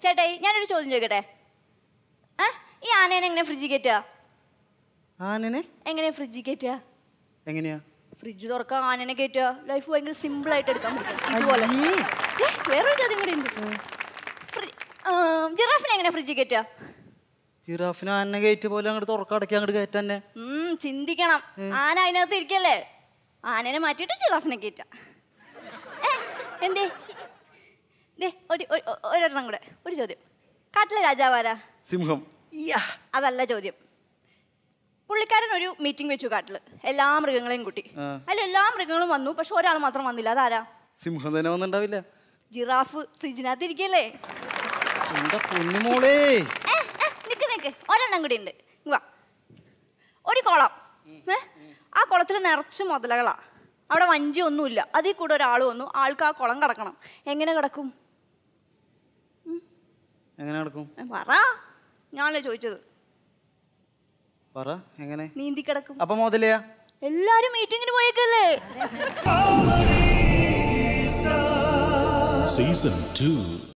ചേട്ടായി ഞാനൊരു ചോദ്യം ചോദിക്കട്ടെ? ഈ ആനേനെ എങ്ങനെ ഫ്രിഡ്ജിൽ കയറ്റുക? ആനനെ എങ്ങനെ ഫ്രിഡ്ജിൽ കയറ്റുക? എങ്ങനെയാ ഫ്രിഡ്ജ് തുറക്കാൻ ആനനെ കയറ്റുക? ലൈഫ് ഭയങ്കര സിമ്പിൾ ആയിട്ട് എടുക്കാൻ പറ്റും. ഇതുപോലെ വേറൊരു ചോദ്യം കൂടി ഉണ്ട്. ജിറാഫിനെ എങ്ങനെ ഫ്രിഡ്ജിൽ കയറ്റുക? ജിറാഫിനെ ആന കയറ്റ് പോലെ അങ്ങോട്ട് തുറക്കടക്കി അങ്ങോട്ട് കയറ്റന്നെ. ചിന്തിക്കണം. ആന അതിനകത്ത് ഇരിക്കല്ലേ, ആനനെ മാറ്റിയിട്ട് ജിറാഫിനെ കയറ്റാം. എന്തേ ഒരെണ്ണം കൂടെ, ഒരു ചോദ്യം. കാട്ടിലെ രാജാവാരാ? സിംഹം. അതല്ല ചോദ്യം. പുള്ളിക്കാരൻ ഒരു മീറ്റിംഗ് വെച്ചു കാട്ടില്, എല്ലാ മൃഗങ്ങളെയും കൂട്ടി. അതിൽ എല്ലാ മൃഗങ്ങളും വന്നു, പക്ഷെ ഒരാൾ മാത്രം വന്നില്ല. അതാരാ? സിംഹം തന്നെ വന്നിണ്ടാവില്ല. ജിറാഫ് ഫ്രിഡ്ജിനകത്ത് ഇരിക്കല്ലേ. നിക്ക് ഒരെണ്ണം കൂടി ഉണ്ട്. ഒരു കുളം, ആ കുളത്തിൽ നിറച്ച് മുതലകളാ. അവിടെ വഞ്ചി ഒന്നുമില്ല. അതിൽ കൂടെ ഒരാൾ വന്നു, ആൾക്ക് ആ കുളം കടക്കണം. എങ്ങനെ കിടക്കും? പറ, ഞാനല്ലേ ചോദിച്ചത്. നീന്തി കിടക്കും. അപ്പൊ മുതലയാ? എല്ലാരും മീറ്റിങ്ങിന് പോയേക്കല്ലേ. Season 2